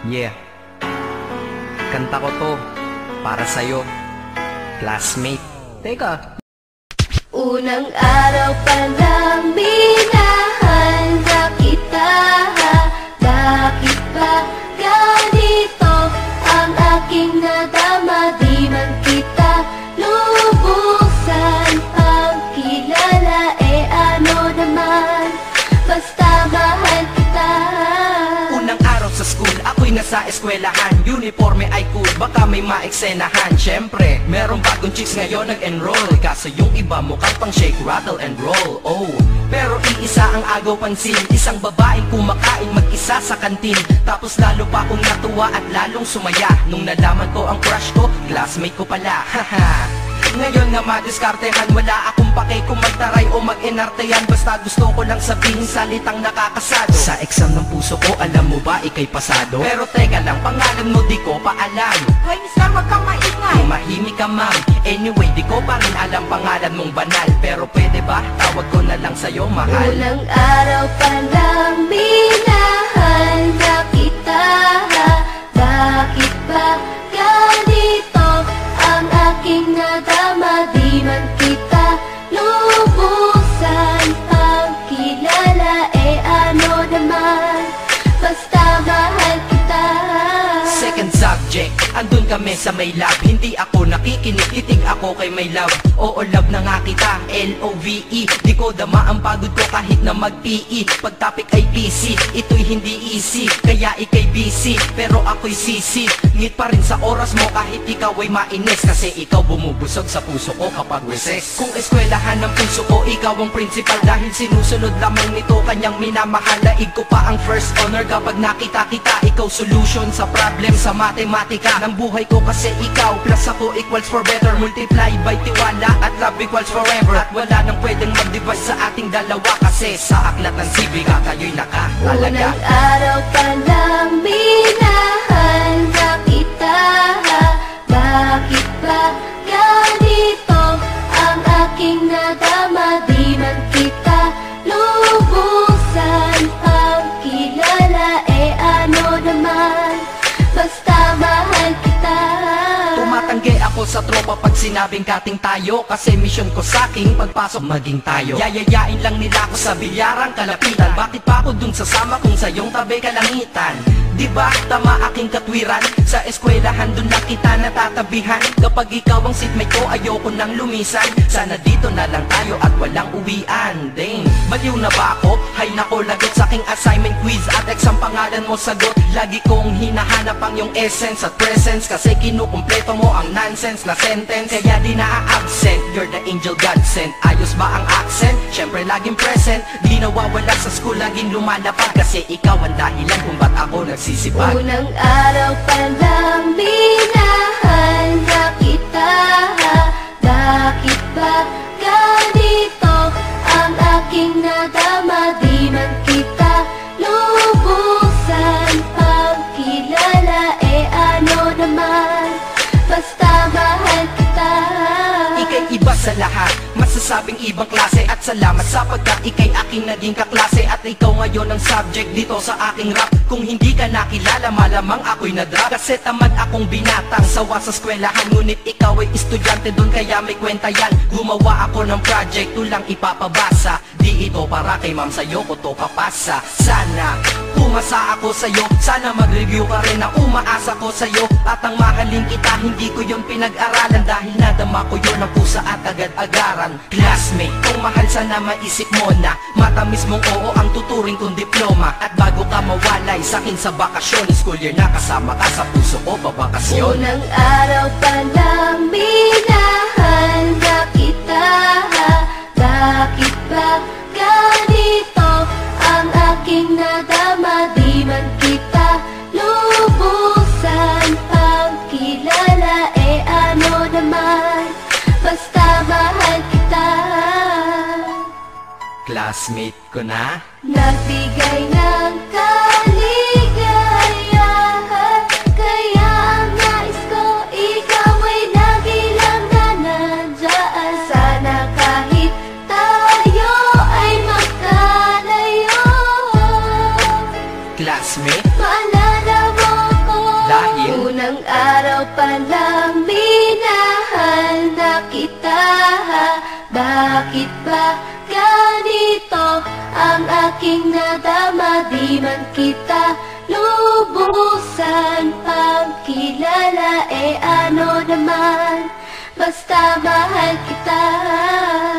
Yeah, kanta ko to para sa'yo, classmate. Teka. Unang araw pa lang minahanda kita. Bakit ba ganito ang aking nadama? Di man kita lubusan ang kilala. Ano naman, basta mahal kita. Unang araw sa school, ako'y nasa eskwelahan. Uniforme ay cool, baka may maeksenahan. Syempre, merong bagong chicks ngayon nag-enroll. Kaso yung iba mukhang pang shake, rattle and roll. Oh, pero iisa ang agaw pansin. Isang babaeng kumakain mag-isa sa kantin. Tapos lalo pa akong natuwa at lalong sumaya nung nalaman ko ang crush ko, classmate ko pala. Haha. Ngayon nga madiskartehan, wala akong pake kung magtaray o mag-enartehan. Basta gusto ko lang sabihin salitang nakakasado. Sa exam ng puso ko, alam mo ba ikay pasado? Pero teka lang, pangalan mo di ko pa alam. Hoy mister, wag kang maingay. Tumahimik ka ma'am. Anyway, di ko pa rin alam pangalan mong banal. Pero pwede ba, tawag ko na lang sa'yo mahal. Unang araw pa lang minahanda kita. Bakit ba ganito ang aking nadama? Di man kita lubusan ang kilala. Ano naman, basta mahal kita. Second subject, andun kami sa may lab. Hindi ako nakikinig, titig ako kay may love. Oo, love na nga kita, L-O-V-E. Di ko dama ang pagod ko kahit na mag-PE. Pag topic ay PC, ito'y hindi easy. Kaya ikay busy, pero ako'y sisi. Ngit pa rin sa oras mo kahit ikaw ay mainis. Kasi ikaw bumubusog sa puso ko kapag recess. Kung eskwelahan ng puso ko, ikaw ang principal. Dahil sinusunod lamang nito kanyang minamahal. Laig ko pa ang first honor kapag nakita kita. Ikaw solution sa problem sa matematika ng buhay ko. Kasi ikaw plus ako equals for better. Multiply by tiwala at love equals forever. At wala nang pwedeng mag-divide sa ating dalawa. Kasi sa aklat ng sibiga tayo'y nakatalaga. Unang araw pa lang minahanda kita. Bakit ba ganito ang aking nadama? Di man kita lubusan ang kilala. Ano naman, basta mahal kita. Tumatanggi ako sa tropa pag sinabing kating tayo. Kasi mission ko sa'king pagpasok maging tayo. Yayayain lang nila ako sa bilyarang kalapitan. Bakit pa ako dun sasama kung sa iyong tabi kalangitan? Diba tama aking katwiran? Sa eskwelahan dun na kita natatabihan. Kapag ikaw ang seatmate ko, ayoko nang lumisan. Sana dito na lang tayo at walang uwian. Dang, baliw na ba ako? Hay nako, lagot sa aking assignment quiz at exam pangalan mo sagot. Lagi kong hinahanap ang iyong essence at presence. Kasi kinukumpleto mo ang nonsense na sentence. Kaya di na-absent, you're the angel God sent. Ayos ba ang accent? Syempre laging present. Di nawawala sa school, laging lumalapag. Kasi ikaw ang dahilan kung ba't ako nagsisipag. Unang araw pa lang minahanda kita. Bakit ba ganito ang aking nadama? Di man kita lubusan ang kilala. Ano naman, basta mahal kita. Ika'y iba sa lahat, masasabing ibang klase. At salamat sapagkat ika'y aking naging kaklase. At ikaw ngayon ang subject dito sa aking rap. Kung hindi ka nakilala, malamang ako'y na-drop. Kasi tamad akong binatang sawa sa eskwelahan. Ngunit ikaw ay estudyante dun, kaya may kwenta yan. Gumawa ako ng project, tulang ipapabasa. Di ito para kay ma'am, sa'yo ko to papasa. Sana pumasa ako sa'yo, sana mag-review ka rin na umaasa ko sa'yo. At ang mahalin kita, hindi ko yun pinag-aralan. Dahil nadama ko yun ang pusa at agad-agaran. Classmate, kung mahal sana maisip mo na matamis mong oo ang tuturing kong diploma. At bago ka mawalay sa'kin sa bakasyon, school year na kasama ka sa puso ko babakasyon. Unang araw pa lang minahanda kita. Bakit ba ganito ang aking nadama? Di man kita lubusan ang kilala. Ano naman, basta mahal kita. Classmate ko na. Nagbigay ng kaligayahan. Kaya ang nais ko, ikaw ay lagi lang na nandyan. Sana kahit tayo ay magkalayo, Classmate, maalala mo Dahil unang araw pa lang minahal na kita. Bakit ba ganito ang aking nadama? Di man kita lubusan pang kilala, ano naman, basta mahal kita.